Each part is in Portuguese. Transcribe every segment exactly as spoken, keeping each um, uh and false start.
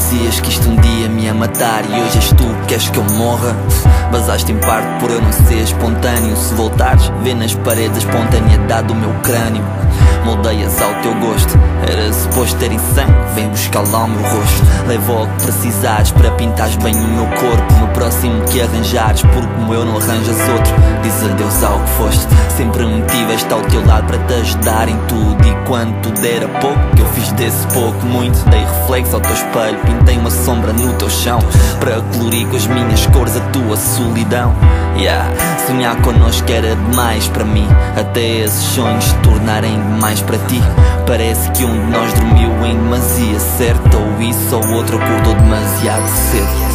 dizias que isto um dia me ia matar e hoje és tu que queres que eu morra. Basaste em parte por eu não ser espontâneo. Se voltares, vê nas paredes a espontaneidade do meu crânio. Moldeias ao teu gosto, era suposto ter em sangue, vem buscar lá o meu rosto. Levo o que precisares para pintares bem o meu corpo. No próximo que arranjares, porque como eu não arranjas outro. Diz adeus ao que foste, sempre me tiveste ao teu lado para te ajudar em tudo. E quando tudo era pouco, que eu fiz desse pouco muito. Dei reflexo ao teu espelho, pintei uma sombra no teu chão, para colorir com as minhas cores a tua solidão. Yeah. Sonhar connosco era demais para mim, até esses sonhos se tornarem demais para ti. Parece que um de nós dormiu em demasia, certo? Ou isso ou o outro acordou demasiado cedo.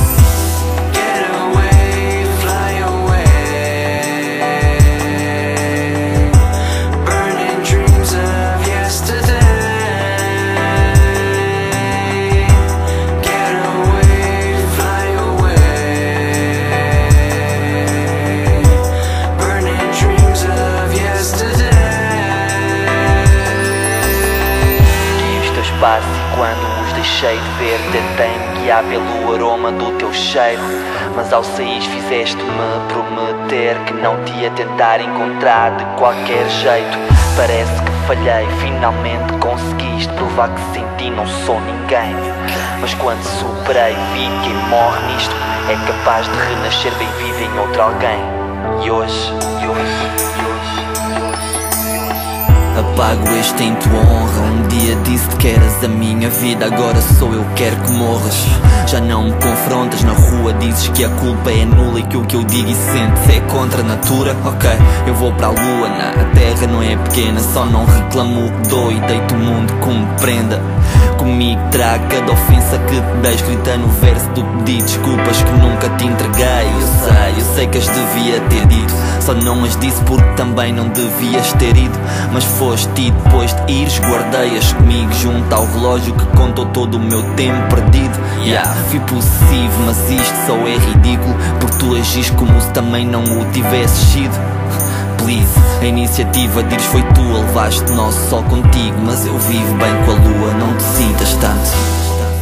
E quando os deixei de ver, tentei-me guiar pelo aroma do teu cheiro. Mas ao sair fizeste-me prometer que não te ia tentar encontrar de qualquer jeito. Parece que falhei, finalmente conseguiste provar que sem ti não sou ninguém. Mas quando superei, vi que quem morre nisto é capaz de renascer bem vivo em outro alguém. E hoje, e hoje, e hoje apago este em tua honra. Um dia disse-te que eras a minha vida, agora sou eu que quero que morras. Já não me confrontas na rua, dizes que a culpa é nula e que o que eu digo e sentes é contra a natura. Ok, eu vou para a lua, na terra não é pequena, só não reclamo o que dou e deito o mundo como prenda. Comigo trago cada ofensa que te dei, escrita no verso do pedido, desculpas que nunca te entreguei. Eu sei, eu sei que as devia ter dito, só não as disse porque também não devias ter ido. Mas foste e depois de ires guardei-as comigo junto ao relógio que contou todo o meu tempo perdido. Yeah, fui possível, mas isto só é ridículo, porque tu agis como se também não o tivesses sido. Please, a iniciativa de ires foi tua, levaste nosso sol contigo. Mas eu vivo bem com a lua, não te sintas tanto.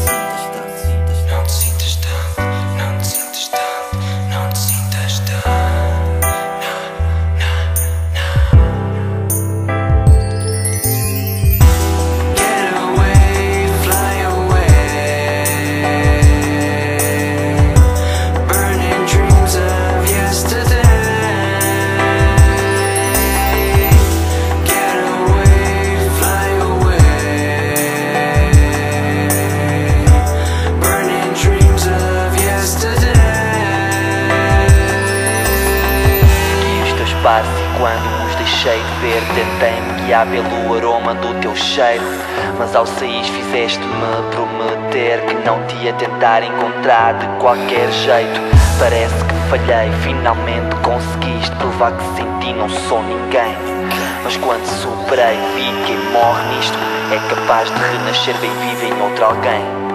E quando os deixei de ver, tentei-me guiar pelo aroma do teu cheiro. Mas ao sair fizeste-me prometer que não te ia tentar encontrar de qualquer jeito. Parece que falhei, finalmente conseguiste provar que sem ti não sou ninguém. Mas quando superei, vi que quem morre nisto é capaz de renascer bem vivo em outro alguém.